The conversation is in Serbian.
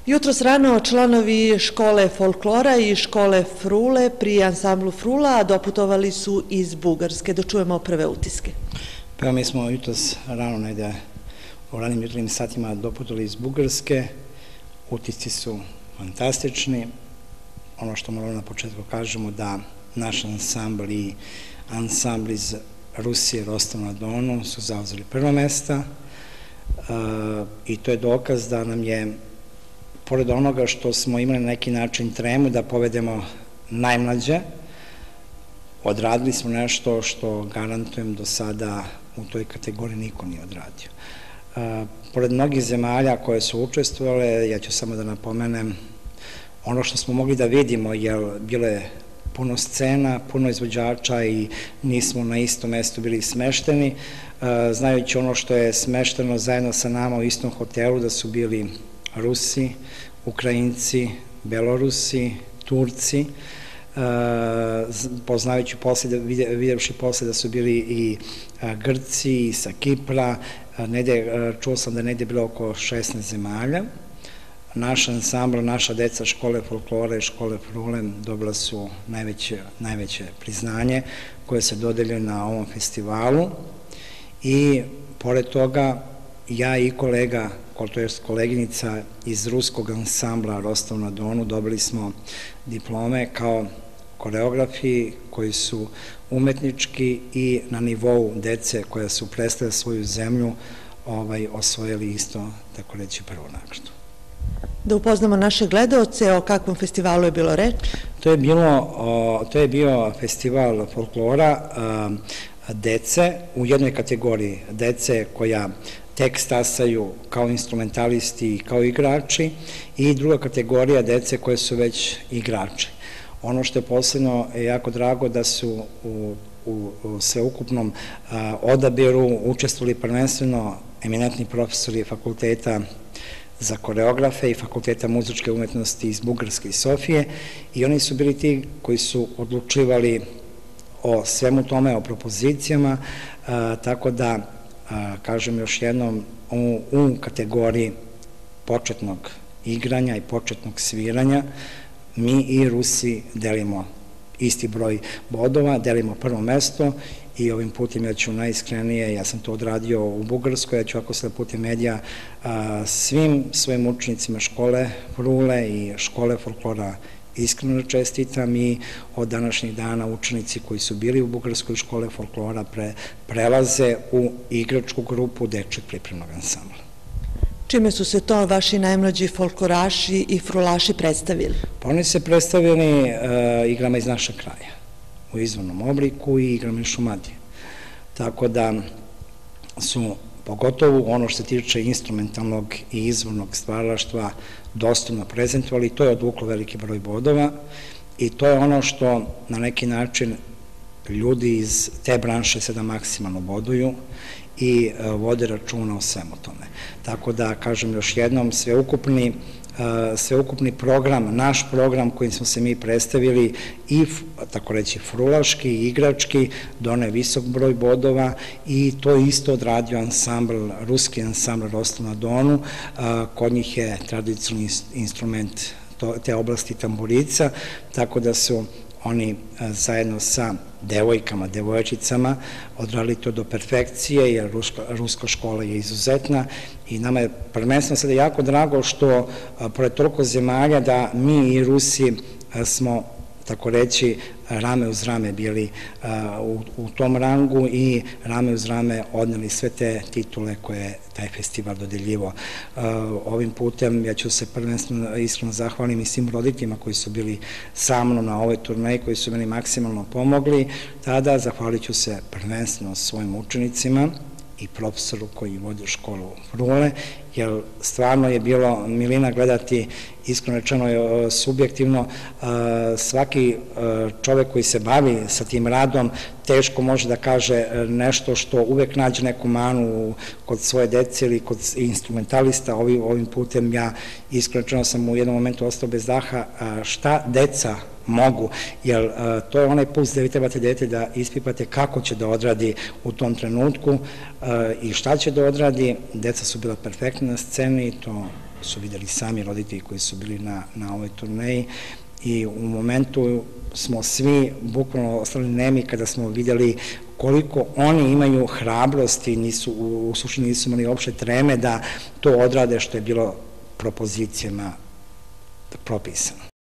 Jutros rano članovi škole folklora i škole Frule pri ansamblu Frula doputovali su iz Bugarske. Da čujemo prve utiske. Pa mi smo jutros rano negde u ranim jutarnjim satima doputovali iz Bugarske. Utisci su fantastični. Ono što moramo na početku kažemo da naš ansambl i ansambl iz Rusije, Rostov na Donu su zauzeli prva mesta i to je dokaz da nam je, pored onoga što smo imali na neki način tremu da povedemo najmlađe, odradili smo nešto što garantujem do sada u toj kategoriji niko nije odradio. Pored mnogih zemalja koje su učestvovale, ja ću samo da napomenem ono što smo mogli da vidimo, jer bilo je puno scena, puno izvođača i nismo na istom mestu bili smešteni, znajući ono što je smešteno zajedno sa nama u istom hotelu, da su bili Rusi, Ukrajinci, Belorusi, Turci, poznavajući posle, vidjevši posle da su bili i Grci i sa Kipra, čuo sam da je negde bilo oko 16 zemalja. Naš ansambl, naša deca škole folklora i škole Frule dobila su najveće priznanje koje se dodeljuje na ovom festivalu i pored toga ja i kolega, to je koleginica iz ruskog ansambla Rostov na Donu, dobili smo diplome kao koreografi koji su umetnički i na nivou dece koja su predstavila svoju zemlju osvojili isto, tako reći, prvu nagradu. Da upoznamo naše gledaoce, o kakvom festivalu je bilo reč? To je bio festival folklora dece u jednoj kategoriji, dece koja tek stasaju kao instrumentalisti i kao igrači i druga kategorija dece koje su već igrači. Ono što je posebno jako drago da su u sveukupnom odabiru učestvovali prvenstveno eminentni profesori fakulteta za koreografe i fakulteta muzičke umetnosti iz Bugarske i Sofije i oni su bili ti koji su odlučivali o svemu tome, o propozicijama, tako da, kažem još jednom, u kategoriji početnog igranja i početnog sviranja mi i Rusi delimo isti broj bodova, delimo prvo mesto i ovim putem ja ću najiskrenije, ja sam to odradio u Bugarskoj, ja ću ako se putem medija svim svojim učenicima škole Frule i škole folklora iskreno čestitam i od današnjih dana učenici koji su bili u Bugarskoj škole folklora prelaze u igračku grupu dečjeg pripremnog ansambla. Čime su se to vaši najmlađi folkloraši i frulaši predstavili? Pa oni se predstavili igrama iz našeg kraja, u izvornom obliku i igrama iz Šumadije. Tako da su, pogotovo ono što se tiče instrumentalnog i izvornog stvaralaštva, dostojno prezentovali, to je odvuklo veliki broj bodova i to je ono što na neki način ljudi iz te branše se da maksimalno boduju i vode računa o svemu tome. Tako da, kažem još jednom, sveukupni program, naš program kojim smo se mi predstavili i, tako reći, frulaški i igrački, doneo visok broj bodova i to je isto odradio ansambl, ruski ansambl Rostov na Donu, kod njih je tradicionalni instrument te oblasti tamburica, tako da su oni zajedno sa devojkama, devojčicama odradili to do perfekcije, jer ruska škola je izuzetna i nama je prvenstveno sada jako drago što, pored toliko zemalja, da mi i Rusi smo, tako reći, rame uz rame bili u tom rangu i rame uz rame odneli sve te titule koje je taj festival dodeljivo. Ovim putem ja ću se prvenstveno iskreno zahvalim i svim roditeljima koji su bili sa mnom na ovoj turneji, koji su meni maksimalno pomogli. Tada zahvalit ću se prvenstveno svojim učenicima i profesoru koji vodi školu Frule, jer stvarno je bilo milina gledati, iskreno rečeno subjektivno, svaki čovek koji se bavi sa tim radom teško može da kaže nešto što uvek nađe neku manu kod svoje dece ili kod instrumentalista. Ovim putem ja iskreno rečeno sam u jednom momentu ostao bez daha šta deca mogu, jer to je onaj puls da vi trebate dete da ispipate kako će da odradi u tom trenutku i šta će da odradi. Deca su bila perfektna na sceni, to su videli sami roditelji koji su bili na ovoj turneji i u momentu smo svi bukvalno ostali nemi kada smo videli koliko oni imaju hrabrosti, u suštini nisu imali uopšte treme da to odrade što je bilo propozicijama propisano.